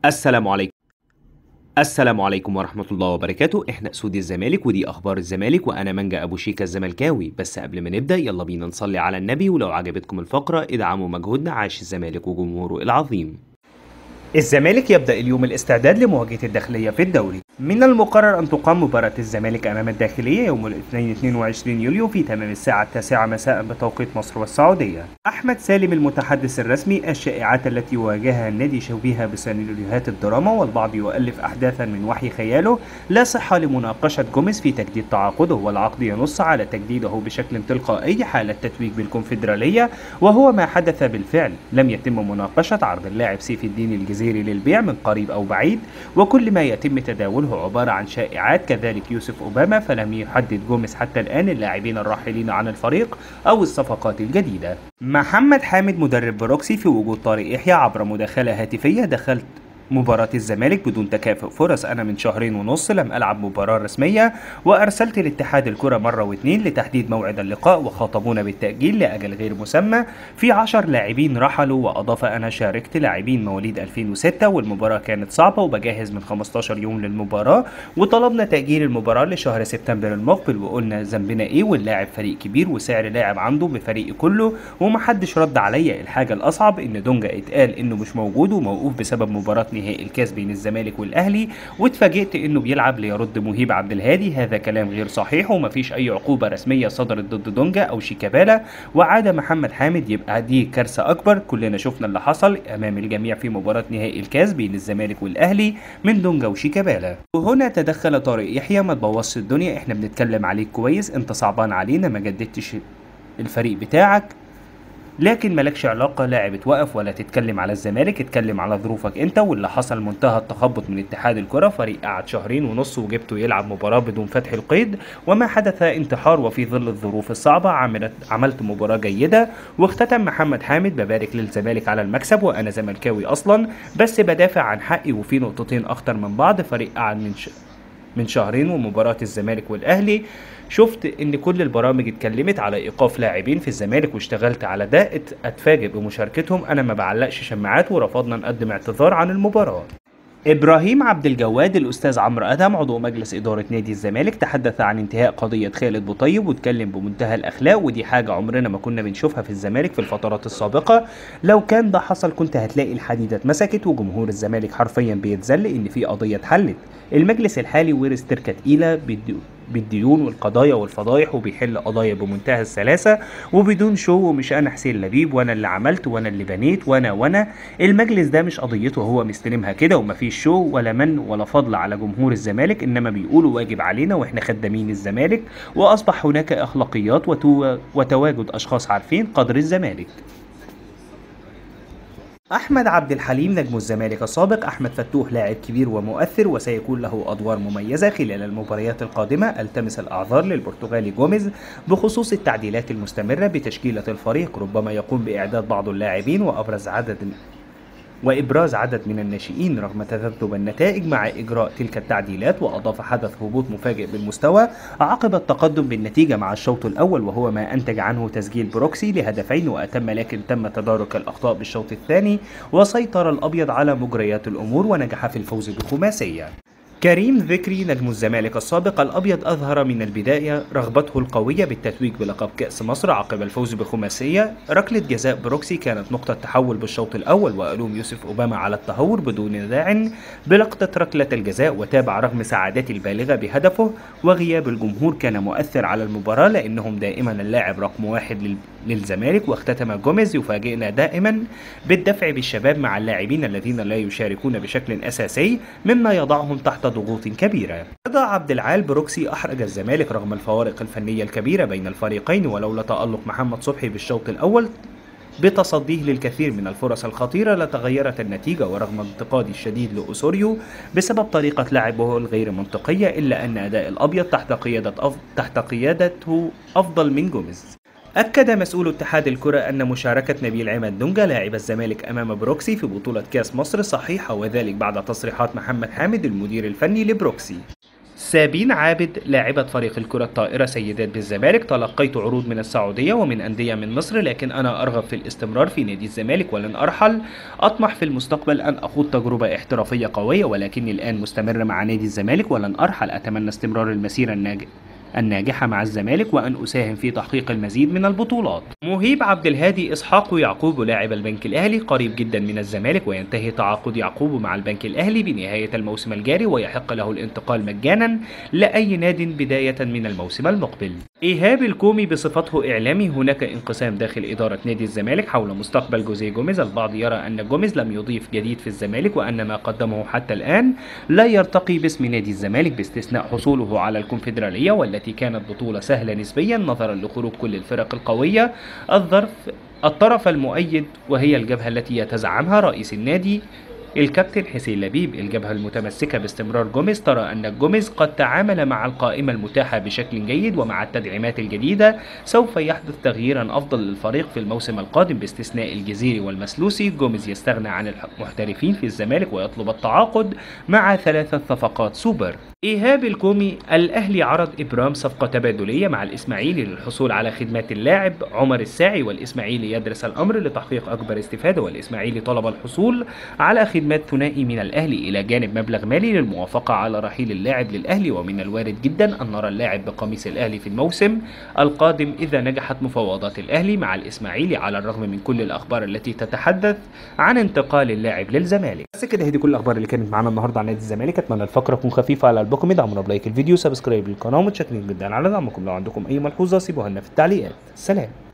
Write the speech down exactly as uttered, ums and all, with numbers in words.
السلام عليكم. السلام عليكم ورحمة الله وبركاته. احنا اسود الزمالك ودي اخبار الزمالك وانا منجا ابو شيكا الزملكاوي. بس قبل ما نبدأ يلا بينا نصلي على النبي، ولو عجبتكم الفقرة ادعموا مجهودنا. عاش الزمالك وجمهوره العظيم. الزمالك يبدأ اليوم الاستعداد لمواجهة الداخلية في الدوري. من المقرر أن تقام مباراة الزمالك أمام الداخلية يوم الاثنين اثنين وعشرين يوليو في تمام الساعة التاسعة مساء بتوقيت مصر والسعودية. أحمد سالم المتحدث الرسمي: الشائعات التي واجهها النادي شبيهة بسيناريوهات الدراما، والبعض يؤلف أحداثا من وحي خياله. لا صحة لمناقشة جوميز في تجديد تعاقده، والعقد ينص على تجديده بشكل تلقائي حال التتويج بالكونفدرالية، وهو ما حدث بالفعل. لم يتم مناقشة عرض اللاعب سيف الدين الجزيري للبيع من قريب أو بعيد، وكل ما يتم تداوله عبارة عن شائعات. كذلك يوسف أوباما، فلم يحدد جوميز حتى الآن اللاعبين الراحلين عن الفريق أو الصفقات الجديدة. محمد حامد مدرب بروكسي: في وجود طارق يحيى عبر مداخلة هاتفية، دخلت مباراة الزمالك بدون تكافؤ فرص. أنا من شهرين ونص لم ألعب مباراة رسمية، وأرسلت لاتحاد الكرة مرة واثنين لتحديد موعد اللقاء، وخاطبونا بالتأجيل لأجل غير مسمى. في عشر لاعبين رحلوا، وأضاف: أنا شاركت لاعبين مواليد ألفين وستة والمباراة كانت صعبة وبجهز من خمستاشر يوم للمباراة، وطلبنا تأجيل المباراة لشهر سبتمبر المقبل، وقلنا ذنبنا إيه واللاعب فريق كبير وسعر لاعب عنده بفريق كله، ومحدش رد عليا. الحاجة الأصعب إن دونجا اتقال إنه مش موجود وموقوف بسبب مباراة نهائي الكاس بين الزمالك والاهلي، واتفاجئت انه بيلعب ليرد مهيب عبد الهادي. هذا كلام غير صحيح، ومفيش اي عقوبه رسميه صدرت ضد دونجا او شيكابالا. وعاد محمد حامد: يبقى دي كارثه اكبر. كلنا شفنا اللي حصل امام الجميع في مباراه نهائي الكاس بين الزمالك والاهلي من دونجا وشيكابالا. وهنا تدخل طارق يحيى: ما تبوظش الدنيا، احنا بنتكلم عليك كويس، انت صعبان علينا، ما جددتش الفريق بتاعك، لكن مالكش علاقة. لاعب اتوقف ولا تتكلم على الزمالك، اتكلم على ظروفك انت. واللي حصل منتهى التخبط من اتحاد الكرة. فريق قعد شهرين ونص وجبته يلعب مباراة بدون فتح القيد، وما حدث انتحار. وفي ظل الظروف الصعبة عملت عملت مباراة جيدة. واختتم محمد حامد: ببارك للزمالك على المكسب، وانا زملكاوي اصلا، بس بدافع عن حقي، وفي نقطتين اخطر من بعض. فريق قعد من ش... من شهرين، ومباراة الزمالك والاهلي شفت ان كل البرامج اتكلمت على ايقاف لاعبين في الزمالك، واشتغلت على ده. اتفاجئ بمشاركتهم. انا ما بعلقش شماعات، ورفضنا نقدم اعتذار عن المباراة. ابراهيم عبد الجواد: الاستاذ عمرو ادهم عضو مجلس اداره نادي الزمالك تحدث عن انتهاء قضيه خالد بوطيب، واتكلم بمنتهى الاخلاق، ودي حاجه عمرنا ما كنا بنشوفها في الزمالك في الفترات السابقه. لو كان ده حصل كنت هتلاقي الحديده اتمسكت وجمهور الزمالك حرفيا بيتذل ان في قضيه اتحلت. المجلس الحالي ورث تركه تقيله بالديون والقضايا والفضايح، وبيحل قضايا بمنتهى السلاسه وبدون شو. ومش انا حسين لبيب وانا اللي عملت وانا اللي بنيت وانا وانا المجلس ده مش قضيته، هو مستلمها كده، ومفيش شو ولا من ولا فضل على جمهور الزمالك، انما بيقولوا واجب علينا واحنا خدامين الزمالك. واصبح هناك اخلاقيات وتو... وتواجد اشخاص عارفين قدر الزمالك. أحمد عبد الحليم نجم الزمالك السابق: أحمد فتوح لاعب كبير ومؤثر وسيكون له أدوار مميزة خلال المباريات القادمة. التمس الأعذار للبرتغالي جوميز بخصوص التعديلات المستمرة بتشكيلة الفريق، ربما يقوم بإعداد بعض اللاعبين وأبرز عدد وإبراز عدد من الناشئين رغم تذبذب النتائج مع إجراء تلك التعديلات. وأضاف: حدث هبوط مفاجئ بالمستوى عقب التقدم بالنتيجة مع الشوط الأول، وهو ما أنتج عنه تسجيل بروكسي لهدفين وأتم، لكن تم تدارك الأخطاء بالشوط الثاني، وسيطر الأبيض على مجريات الأمور ونجح في الفوز بخماسية. كريم ذكري نجم الزمالك السابق: الأبيض أظهر من البداية رغبته القوية بالتتويج بلقب كأس مصر عقب الفوز بخماسية. ركلة جزاء بروكسي كانت نقطة تحول بالشوط الأول، وألوم يوسف أوباما على التهور بدون داع بلقطة ركلة الجزاء، وتابع رغم سعادتي البالغة بهدفه. وغياب الجمهور كان مؤثر على المباراة لأنهم دائما اللاعب رقم واحد للزمالك. واختتم جوميز: يفاجئنا دائما بالدفع بالشباب مع اللاعبين الذين لا يشاركون بشكل أساسي، مما يضعهم تحت ضغوط كبيرة. رضا عبد العال: بروكسي أحرج الزمالك رغم الفوارق الفنية الكبيرة بين الفريقين، ولولا تألق محمد صبحي بالشوط الأول بتصديه للكثير من الفرص الخطيرة لتغيرت النتيجة. ورغم انتقادي الشديد لأوسوريو بسبب طريقة لعبه الغير منطقية، إلا أن أداء الأبيض تحت قيادة أف... تحت قيادته أفضل من جوميز. أكد مسؤول اتحاد الكرة أن مشاركة نبيل عماد دونجا لاعب الزمالك أمام بروكسي في بطولة كأس مصر صحيحة، وذلك بعد تصريحات محمد حامد المدير الفني لبروكسي. سابين عابد لاعبة فريق الكرة الطائرة سيدات بالزمالك: تلقيت عروض من السعودية ومن أندية من مصر، لكن أنا أرغب في الاستمرار في نادي الزمالك ولن أرحل. أطمح في المستقبل أن أخوض تجربة احترافية قوية، ولكني الآن مستمر مع نادي الزمالك ولن أرحل. أتمنى استمرار المسيرة الناجحة الناجحة مع الزمالك وأن أساهم في تحقيق المزيد من البطولات. مهيب عبد الهادي إسحاق يعقوب لاعب البنك الأهلي قريب جدا من الزمالك، وينتهي تعاقد يعقوب مع البنك الأهلي بنهاية الموسم الجاري، ويحق له الانتقال مجانا لأي ناد بداية من الموسم المقبل. إيهاب الكومي بصفته إعلامي: هناك انقسام داخل إدارة نادي الزمالك حول مستقبل جوزيه جوميز. البعض يرى أن جوميز لم يضيف جديد في الزمالك، وأن ما قدمه حتى الآن لا يرتقي باسم نادي الزمالك، باستثناء حصوله على الكونفدرالية والتي كانت بطولة سهلة نسبيا نظرا لخروج كل الفرق القوية. الظرف الطرف المؤيد وهي الجبهة التي يتزعمها رئيس النادي الكابتن حسين لبيب. الجبهة المتمسكة باستمرار جوميز ترى أن جوميز قد تعامل مع القائمة المتاحة بشكل جيد، ومع التدعيمات الجديدة سوف يحدث تغييرا أفضل للفريق في الموسم القادم باستثناء الجزيري والمسلوسي. جوميز يستغنى عن المحترفين في الزمالك ويطلب التعاقد مع ثلاثة صفقات سوبر. إيهاب الكومي: الأهلي عرض إبرام صفقة تبادلية مع الإسماعيلي للحصول على خدمات اللاعب عمر الساعي، والإسماعيلي يدرس الأمر لتحقيق أكبر استفادة، والإسماعيلي طلب الحصول على خدمات ثنائي من الأهلي إلى جانب مبلغ مالي للموافقة على رحيل اللاعب للأهلي. ومن الوارد جدا أن نرى اللاعب بقميص الأهلي في الموسم القادم إذا نجحت مفاوضات الأهلي مع الإسماعيلي، على الرغم من كل الأخبار التي تتحدث عن انتقال اللاعب للزمالك. بس كده، هذه كل الأخبار اللي كانت معانا النهارده عن نادي الزمالك. أتمنى الفقرة تكون خفيفة على قلبكم. ادعمونا بلايك الفيديو، سبسكرايب للقناة، ومتشكرين جدا على دعمكم. لو عندكم أي ملحوظة سيبوها لنا في التعليقات. سلام.